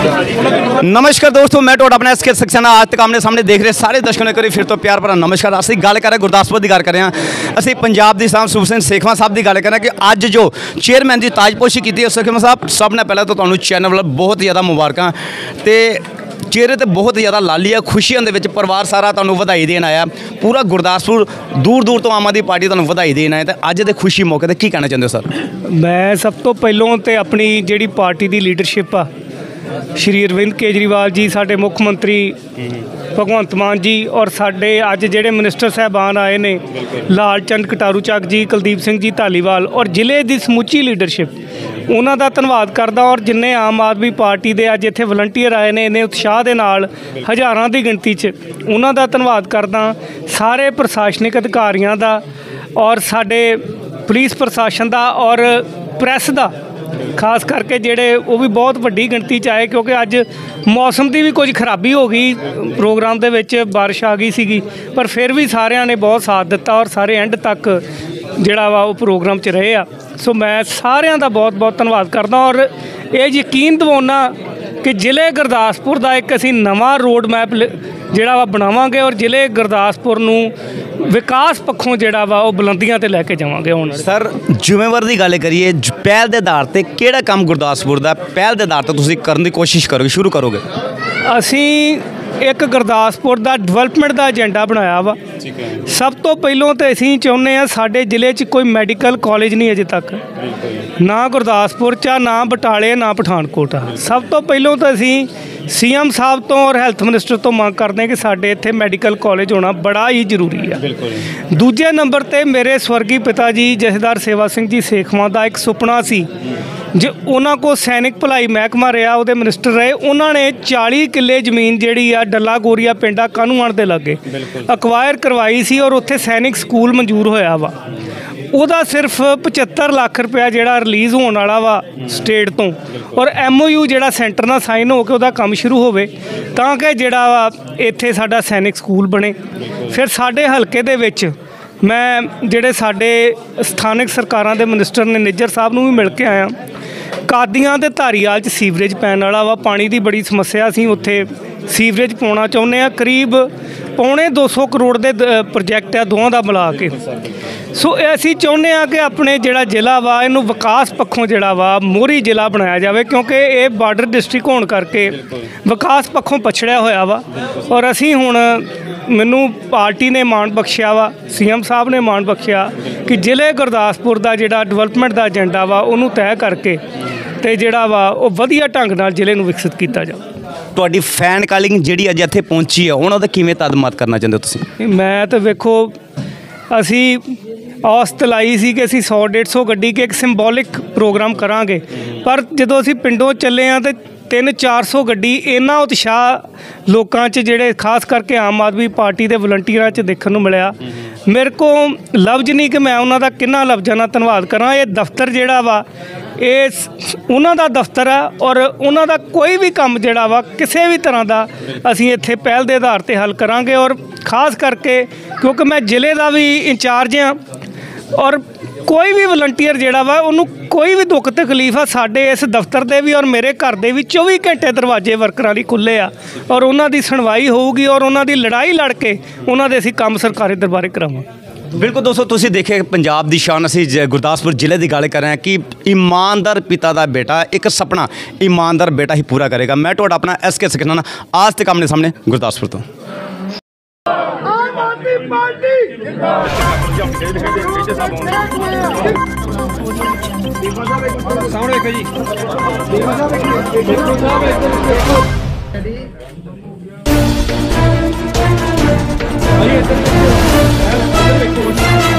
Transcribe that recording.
नमस्कार दोस्तों, मैं टोट अपना SK सक्सेना आज तक आमने सामने देख रहे सारे दर्शकों ने करी फिर तो प्यार भरा नमस्कार। असं गल कर गुरदासपुर की गल कर रहे हैं, असं पंजाब की साहब सूबे सिंह सेखवा साहब की गल कर रहे हैं कि अज जो चेयरमैन की ताजपोशी की सेखवा साहब, सब ने पहले तो तुम्हें चैनल वाला बहुत ज़्यादा मुबारक। तो चेहरे तो बहुत ज़्यादा लाली है, खुशियों के परिवार सारा तुम्हें बधाई देन आया, पूरा गुरदासपुर दूर दूर तो आम आदमी पार्टी तुम्हें बधाई देन आया। तो अज के खुशी मौके पर की कहना चाहते हो सर? मैं सब तो पहलों तो अपनी जी पार्टी की लीडरशिप आ, श्री अरविंद केजरीवाल जी, साडे मुख मंत्री भगवंत मान जी और साडे अज जेडे मिनिस्टर साहबान आए ने लाल चंद कटारू चक जी, कुलदीप सिंह जी धालीवाल और जिले की समूची लीडरशिप, उन्हों का धन्यवाद करदा। और जिन्ने आम आदमी पार्टी के अज इत्थे वलंटीयर आए ने इन्ने उत्साह के नाल हज़ारां की गिणती च, उन्हों का धन्यवाद करदा। सारे प्रशासनिक अधिकारियों का और साडे पुलिस प्रशासन का और प्रैस का खास करके जेडे वो भी बहुत वड्डी गिणती च आए, क्योंकि अज मौसम की भी कुछ खराबी हो गई, प्रोग्राम के विच बारिश आ गई सी, पर फिर भी सारिਆਂ ने बहुत साथ दिता और सारे एंड तक जिहड़ा वा वो प्रोग्राम च रहे आ। सो मैं सारिਆਂ का बहुत बहुत धन्यवाद करदा और ये यकीन दिवाउणा कि जिले गुरदासपुर का एक असीं नवां रोड मैप जिहड़ा वा बनावांगे और जिले गुरदासपुर नूं विकास पक्षों जिहड़ा वा वो बुलंदियां ते लैके जावांगे। हुण सर जिम्मेवारी की गल करिए, पहल के आधार पर किहड़ा काम गुरदासपुर का पहल के आधार पर तुसीं करन दी कोशिश करोगे, शुरू करोगे? असीं एक गुरदासपुर का डिवेलपमेंट का एजेंडा बनाया वा। सब तो पहलों तो असीं चाहुंदे आ साडे जिले च कोई मैडिकल कॉलेज नहीं अजे तक, ना गुरदासपुर च, ना बटाले, ना पठानकोट। सब तो पहलों तो असीं CM साहब तो और हैल्थ मिनिस्टर तो मंग करते हैं कि साडे इत्थे मैडिकल कॉलेज होना बड़ा ही जरूरी है। दूजे नंबर पर मेरे स्वर्गीय पिता जी जथेदार सेवा सिंह जी सेखवा का एक सुपना सी, जो उन्होंने को सैनिक भलाई महकमा रहा, वो मिनिस्टर रहे, उन्होंने 40 किले जमीन जी डला गोरिया पिंडा कानूआन के लागे अक्वायर करवाई सी और उत्थे सैनिक स्कूल मंजूर होया वा। ਉਹਦਾ सिर्फ 75 ਲੱਖ रुपया ਜਿਹੜਾ रिलीज़ होने वाला वा स्टेट तो और MOU ਜਿਹੜਾ सेंटर ਨਾਲ साइन हो के ਉਹਦਾ ਕੰਮ शुरू ਹੋਵੇ ਤਾਂ ਕਿ ਜਿਹੜਾ ਵਾ ਇੱਥੇ ਸਾਡਾ सैनिक स्कूल बने। फिर साडे हल्के ਦੇ ਵਿੱਚ मैं ਜਿਹੜੇ ਸਾਡੇ ਸਥਾਨਕ ਸਰਕਾਰਾਂ ਦੇ ਮਿਨਿਸਟਰ ਨੇ ਨਿੱਜਰ ਸਾਹਿਬ ਨੂੰ ਵੀ ਮਿਲ ਕੇ ਆਇਆ। ਕਾਦੀਆਂ ਤੇ ਧਾਰੀਵਾਲ 'ਚ ਸੀਵਰੇਜ ਪੈਣ ਵਾਲਾ ਵਾ, ਪਾਣੀ ਦੀ ਬੜੀ ਸਮੱਸਿਆ ਸੀ, ਉੱਥੇ ਸੀਵਰੇਜ ਪਾਉਣਾ ਚਾਹੁੰਦੇ ਆ। ਕਰੀਬ पौने 200 करोड़ के प्रोजैक्ट है दोवां का मिला के। सो असीं चाहुंदे आ कि अपने जिहड़ा जिला वा इनू विकास पक्षों जिहड़ा वा मोहरी जिला बनाया जाए, क्योंकि ये बार्डर डिस्ट्रिक्ट होने करके विकास पक्षों पछड़िया होया वा। और असीं हुण मैनू पार्टी ने मान बख्शिया वा, CM साहब ने मान बख्शिया कि जिले गुरदासपुर का जिहड़ा डिवेलपमेंट का एजेंडा वा उन्हूं तय करके ते जिहड़ा वा वो वधिया ढंग नाल जिले नूं विकसित किया जाए। ਤੁਹਾਡੀ फैन कालिंग ਜਿਹੜੀ ਅੱਜ ਇੱਥੇ ਪਹੁੰਚੀ ਹੈ ਉਹਨਾਂ ਦਾ ਕਿਵੇਂ ਧੰਨਵਾਦ ਕਰਨਾ ਚਾਹੁੰਦੇ ਹੋ ਤੁਸੀਂ? मैं तो वेखो असी आस तलाई सी कि असी 100-150 गड्डी के एक सिंबॉलिक प्रोग्राम करांगे, पर जदों असी पिंडों चले हाँ तो 300-400 गड्डी इन्ना उत्साह लोगों च जिहड़े खास करके आम आदमी पार्टी के वलंटीयरां च देखने को मिलिया। मेरे को लफ्ज़ नहीं कि मैं उन्हों का किन्ना लफ्ज़ां नाल धन्नवाद करा। ये दफ्तर जिहड़ा वा ये उन्हों का दफ्तर है और उन्हों का कोई भी काम जिहड़ा वा किसी भी तरह का असीं इत्थे पहल के आधार पर हल करांगे। और खास करके क्योंकि मैं जिले का भी इंचार्ज हाँ और कोई भी वलंटीयर जिहड़ा वा उन्होंने कोई भी दुख तकलीफ आ साडे इस दफ्तर दे भी और मेरे घर दे भी 24 घंटे दरवाजे वर्करां लई खुले आ और उन्हां दी सुनवाई होऊगी और उन्हां दी लड़ाई लड़ के उन्हां दे असीं काम सरकारी दरबारे करावांगे। बिल्कुल दोस्तों, तुसीं देखे पंजाब की शान असीं गुरदासपुर जिले की गल कर रहे हैं कि ईमानदार पिता का बेटा एक सपना ईमानदार बेटा ही पूरा करेगा। मैं तुहाडा अपना SK सक्सेना आज तक आमने सामने गुरदासपुर तो। सामने